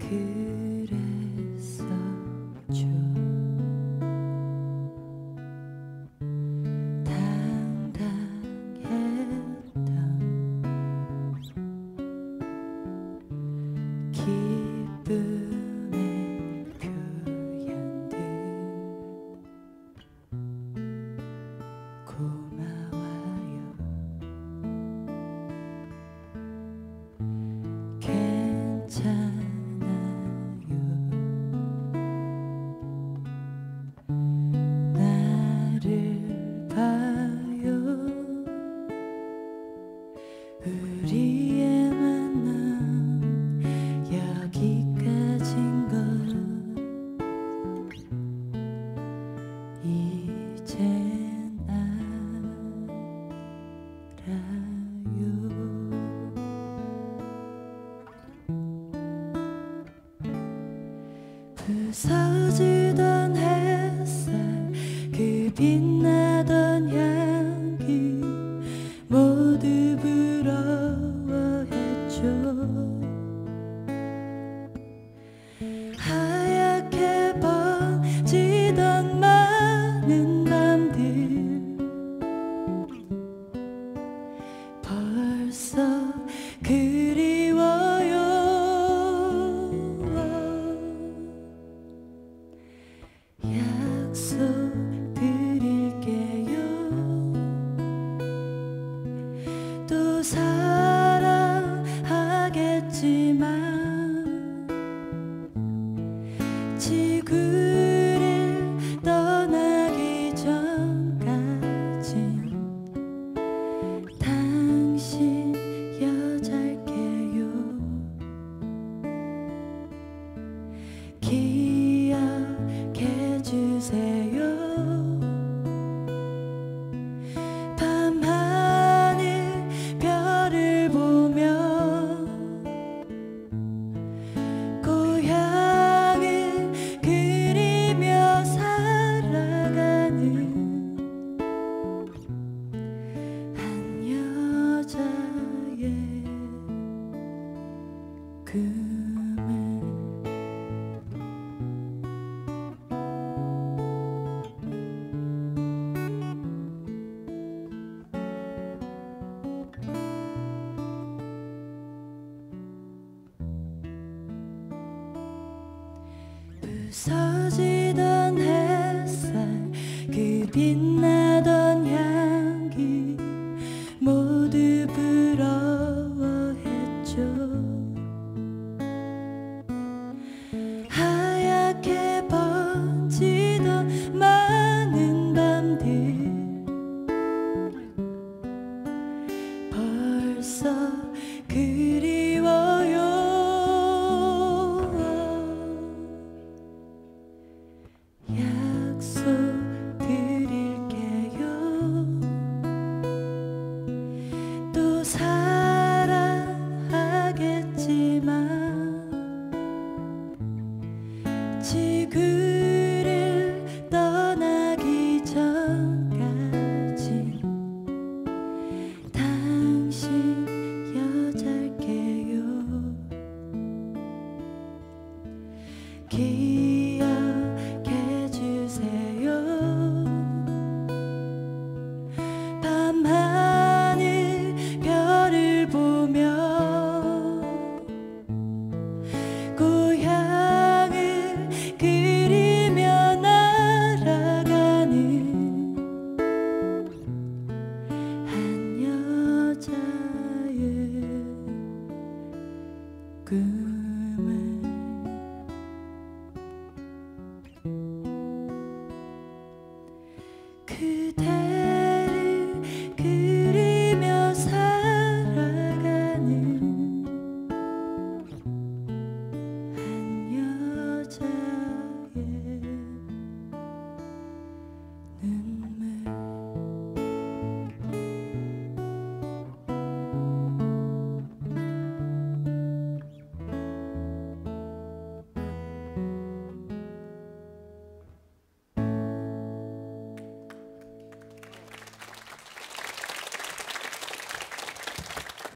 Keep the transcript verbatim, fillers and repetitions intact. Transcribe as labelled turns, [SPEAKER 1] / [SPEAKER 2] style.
[SPEAKER 1] 그랬었죠. 당당했던 기쁨의 표현들 고마워요. 괜찮아요. 나를 봐요. 우리의 만남 여기까진 걸 이젠 알아요. 부서지던 햇살 그 빛나던 향기 모두 부러워했죠. 하얗게 번지던 많은 밤들 벌써 그리워요. 약속드릴게요. 또 사랑하겠지만 지구를 떠나기 전까진 당신 여잘게요. 기억해주세요. 밤하늘 별을 보며 고향을 그리며 살아가는 한 여자의 꿈을 부서지던 햇살 그 빛나던 향기 모두 부러워했죠. 하얗게 번지던 많은 밤들 벌써 그리워요. 약속드릴게요. 또 사랑하겠지만 지구를 떠나기 전까지 당신 여잘게요. 기억해주세요. 밤하늘 별을 보며 고향을 그리며 날아가는 한 여자의 꿈을 그대